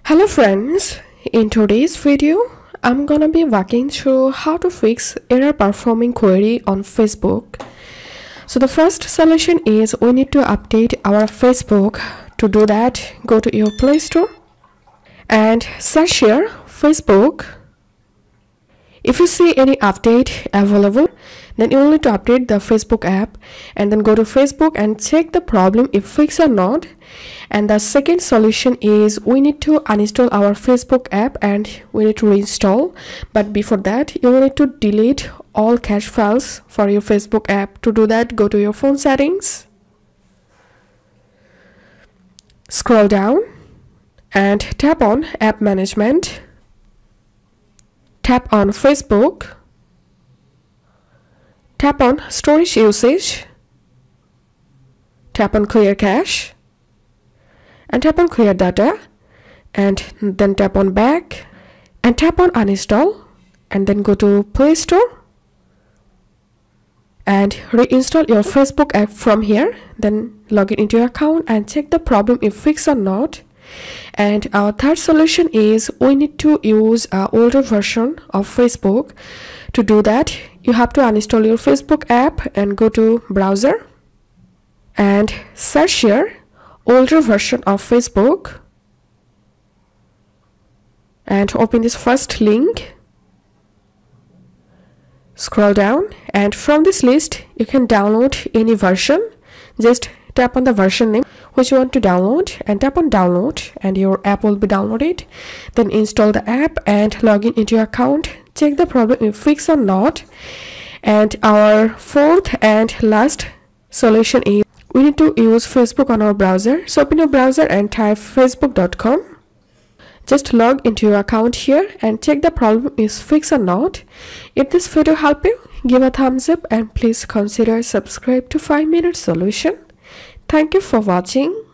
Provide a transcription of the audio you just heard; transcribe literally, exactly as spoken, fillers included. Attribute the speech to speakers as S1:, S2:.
S1: Hello friends, in today's video I'm gonna be walking through how to fix error performing query on Facebook. So the first solution is we need to update our Facebook. To do that, go to your Play Store and search here Facebook. If you see any update available, then you will need to update the Facebook app and then go to Facebook and check the problem if fixed or not. And the second solution is we need to uninstall our Facebook app and we need to reinstall. But before that, you will need to delete all cache files for your Facebook app. To do that, go to your phone settings, scroll down and tap on App Management. Tap on Facebook, tap on Storage Usage, tap on Clear Cache, and tap on Clear Data, and then tap on Back, and tap on Uninstall, and then go to Play Store, and reinstall your Facebook app from here. Then log in into your account and check the problem if fixed or not. And our third solution is we need to use an older version of Facebook. To do that, you have to uninstall your Facebook app and go to browser and search here older version of Facebook and open this first link. Scroll down and from this list you can download any version. Just tap on the version name which you want to download and tap on download and your app will be downloaded. Then install the app and log in into your account. Check the problem if fixed or not. And our fourth and last solution is we need to use Facebook on our browser. So open your browser and type facebook dot com. Just log into your account here and check the problem is fixed or not. If this video helped you, give a thumbs up and please consider subscribe to five minute solution. Thank you for watching.